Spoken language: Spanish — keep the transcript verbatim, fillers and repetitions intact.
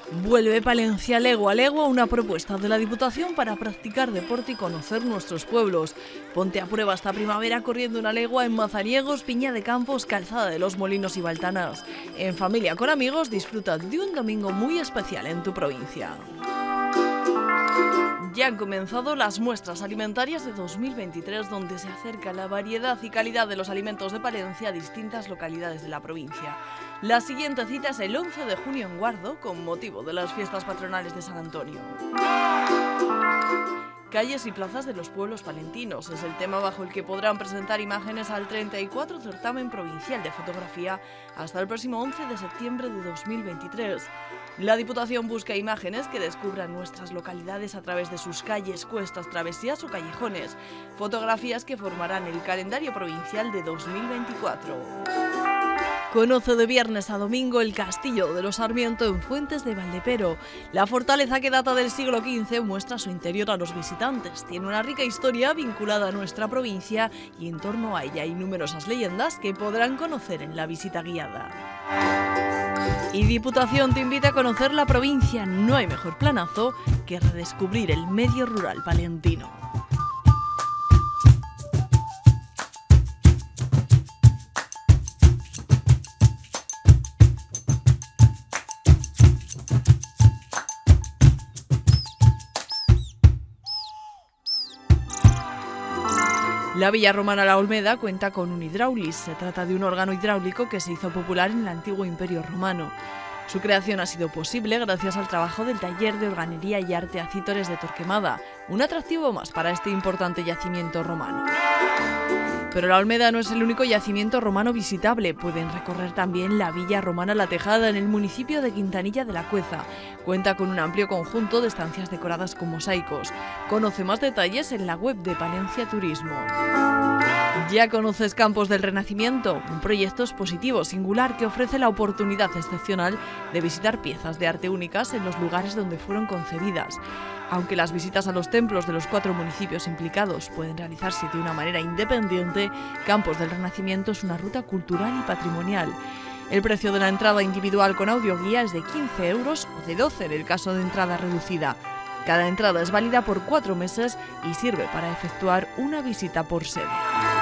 Vuelve Palencia Legua a Legua, una propuesta de la Diputación para practicar deporte y conocer nuestros pueblos. Ponte a prueba esta primavera corriendo una legua en Mazariegos, Piña de Campos, Calzada de los Molinos y Baltanas. En familia con amigos disfruta de un domingo muy especial en tu provincia. Ya han comenzado las muestras alimentarias de dos mil veintitrés, donde se acerca la variedad y calidad de los alimentos de Palencia a distintas localidades de la provincia. La siguiente cita es el once de junio en Guardo, con motivo de las fiestas patronales de San Antonio. Calles y plazas de los pueblos palentinos es el tema bajo el que podrán presentar imágenes al treinta y cuatro Certamen Provincial de Fotografía hasta el próximo once de septiembre de dos mil veintitrés. La Diputación busca imágenes que descubran nuestras localidades a través de sus calles, cuestas, travesías o callejones. Fotografías que formarán el calendario provincial de dos mil veinticuatro. Conoce de viernes a domingo el Castillo de los Sarmiento en Fuentes de Valdepero. La fortaleza, que data del siglo quince, muestra su interior a los visitantes. Tiene una rica historia vinculada a nuestra provincia y en torno a ella hay numerosas leyendas que podrán conocer en la visita guiada. Y Diputación te invita a conocer la provincia. No hay mejor planazo que redescubrir el medio rural palentino. La Villa Romana La Olmeda cuenta con un hidráulis. Se trata de un órgano hidráulico que se hizo popular en el antiguo Imperio Romano. Su creación ha sido posible gracias al trabajo del Taller de Organería y Arte Acítores de Torquemada, un atractivo más para este importante yacimiento romano. Pero La Olmeda no es el único yacimiento romano visitable. Pueden recorrer también la Villa Romana La Tejada en el municipio de Quintanilla de la Cueza. Cuenta con un amplio conjunto de estancias decoradas con mosaicos. Conoce más detalles en la web de Palencia Turismo. ¿Ya conoces Campos del Renacimiento? Un proyecto expositivo singular que ofrece la oportunidad excepcional de visitar piezas de arte únicas en los lugares donde fueron concebidas. Aunque las visitas a los templos de los cuatro municipios implicados pueden realizarse de una manera independiente, Campos del Renacimiento es una ruta cultural y patrimonial. El precio de la entrada individual con audioguía es de quince euros o de doce en el caso de entrada reducida. Cada entrada es válida por cuatro meses y sirve para efectuar una visita por sede.